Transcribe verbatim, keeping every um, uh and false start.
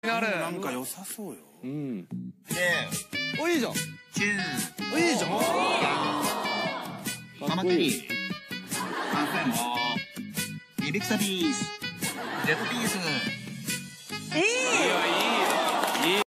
なる。 なんか良さそうよ。 うん。 お、いいじゃん。 チュー。 お、いいじゃん。 ママテリー。パンフェモ。リビクサビース。ジェットピース。 いいよ、いい